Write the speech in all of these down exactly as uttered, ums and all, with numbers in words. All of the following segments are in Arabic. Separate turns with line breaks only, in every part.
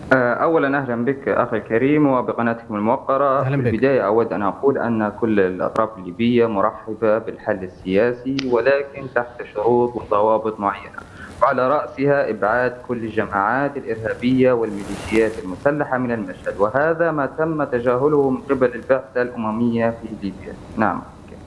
أولا أهلا بك أخي الكريم وبقناتكم الموقرة.
أهلا
في
بك.
البداية أود أن أقول أن كل الأطراف الليبية مرحبة بالحل السياسي، ولكن تحت شروط وضوابط معينة، وعلى رأسها إبعاد كل الجماعات الإرهابية والميليشيات المسلحة من المشهد، وهذا ما تم تجاهله من قبل البعثة الأممية في ليبيا. نعم.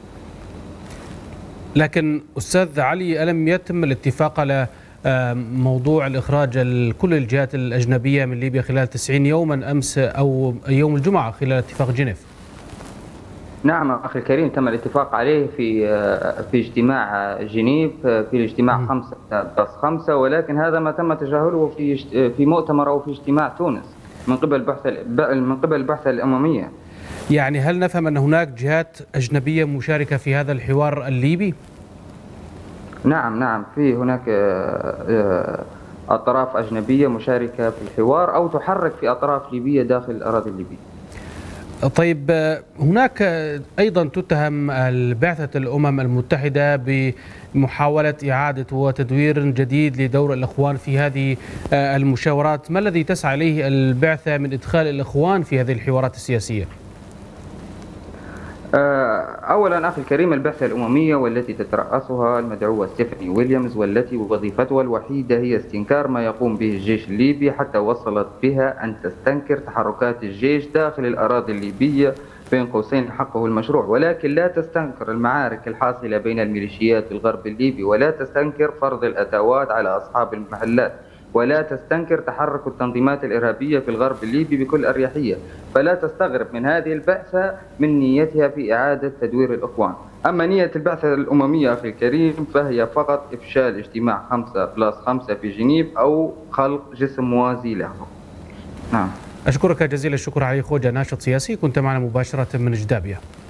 لكن أستاذ علي، ألم يتم الاتفاق على موضوع الإخراج كل الجهات الأجنبية من ليبيا خلال تسعين يوما أمس أو يوم الجمعة خلال اتفاق جنيف؟
نعم أخي الكريم، تم الاتفاق عليه في في اجتماع جنيف، في الاجتماع خمسة بلس خمسة، ولكن هذا ما تم تجاهله في في مؤتمر أو في اجتماع تونس من قبل البعثة من قبل البعثة الأممية.
يعني هل نفهم أن هناك جهات أجنبية مشاركة في هذا الحوار الليبي؟
نعم نعم، في هناك أطراف أجنبية مشاركة في الحوار أو تحرك في أطراف ليبية داخل الأراضي الليبية.
طيب، هناك أيضا تتهم البعثة الأمم المتحدة بمحاولة إعادة وتدوير جديد لدور الإخوان في هذه المشاورات. ما الذي تسعى إليه البعثة من إدخال الإخوان في هذه الحوارات السياسية؟
أولا أخي الكريم، البعثة الأممية والتي تترأسها المدعوة ستيفاني ويليامز، والتي وظيفتها الوحيدة هي استنكار ما يقوم به الجيش الليبي، حتى وصلت بها أن تستنكر تحركات الجيش داخل الأراضي الليبية بين قوسين حقه المشروع، ولكن لا تستنكر المعارك الحاصلة بين الميليشيات في الغرب الليبي، ولا تستنكر فرض الأتاوات على أصحاب المحلات، ولا تستنكر تحرك التنظيمات الإرهابية في الغرب الليبي بكل أريحية. فلا تستغرب من هذه البعثة من نيتها في إعادة تدوير الإخوان. أما نية البعثة الأممية أخي الكريم فهي فقط إفشال اجتماع خمسة بلس خمسة في جنيف أو خلق جسم موازي له. نعم.
أشكرك جزيل الشكر علي خوجة، ناشط سياسي، كنت معنا مباشرة من جدابية.